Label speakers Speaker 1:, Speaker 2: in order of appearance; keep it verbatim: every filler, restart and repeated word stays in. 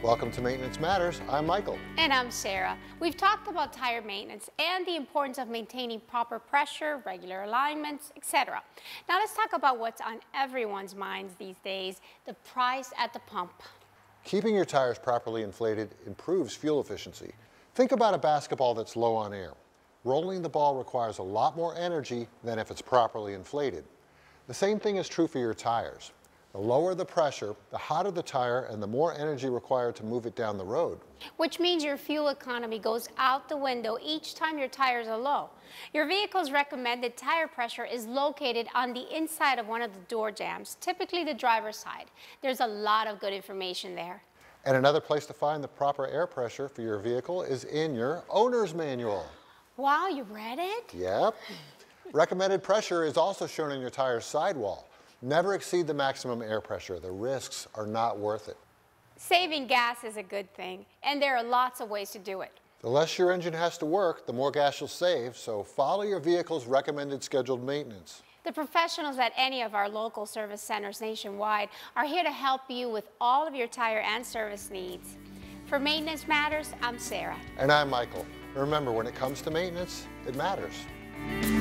Speaker 1: Welcome to Maintenance Matters. I'm Michael.
Speaker 2: And I'm Sarah. We've talked about tire maintenance and the importance of maintaining proper pressure, regular alignments, et cetera. Now let's talk about what's on everyone's minds these days, the price at the pump.
Speaker 1: Keeping your tires properly inflated improves fuel efficiency. Think about a basketball that's low on air. Rolling the ball requires a lot more energy than if it's properly inflated. The same thing is true for your tires. The lower the pressure, the hotter the tire, and the more energy required to move it down the road.
Speaker 2: Which means your fuel economy goes out the window each time your tires are low. Your vehicle's recommended tire pressure is located on the inside of one of the door jambs, typically the driver's side. There's a lot of good information there.
Speaker 1: And another place to find the proper air pressure for your vehicle is in your owner's manual.
Speaker 2: Wow, you read it?
Speaker 1: Yep. Recommended pressure is also shown on your tire's sidewall. Never exceed the maximum air pressure. The risks are not worth it.
Speaker 2: Saving gas is a good thing, and there are lots of ways to do it.
Speaker 1: The less your engine has to work, the more gas you'll save, so follow your vehicle's recommended scheduled maintenance.
Speaker 2: The professionals at any of our local service centers nationwide are here to help you with all of your tire and service needs. For Maintenance Matters, I'm Sarah.
Speaker 1: And I'm Michael. Remember, when it comes to maintenance, it matters.